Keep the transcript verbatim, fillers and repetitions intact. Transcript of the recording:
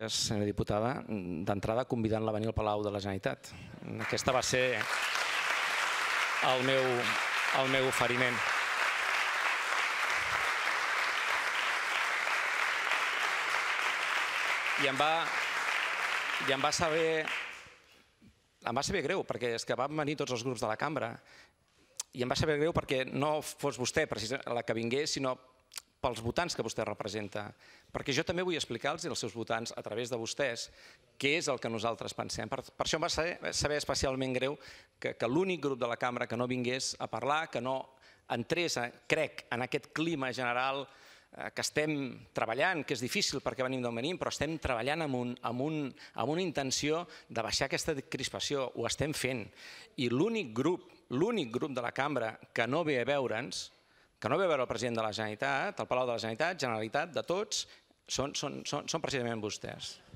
Senyora diputada, d'entrada convidant-la a venir al Palau de la Generalitat. Aquesta va ser el meu, el meu oferiment. I em va, i em va saber, em va saber greu, perquè és que van venir tots els grups de la cambra, i em va saber greu perquè no fos vostè la que vingués, sinó pels votants que vostè representa. Perquè jo també vull explicar-los als seus votants, a través de vostès, què és el que nosaltres pensem. Per això em va saber especialment greu que l'únic grup de la cambra que no vingués a parlar, que no entrés, crec, en aquest clima general que estem treballant, que és difícil perquè venim d'on venim, però estem treballant amb una intenció de baixar aquesta crispació. Ho estem fent. I l'únic grup, l'únic grup de la cambra que no ve a veure'ns, que no ve a veure el president de la Generalitat, el Palau de la Generalitat, Generalitat, de tots, són precisament vostès.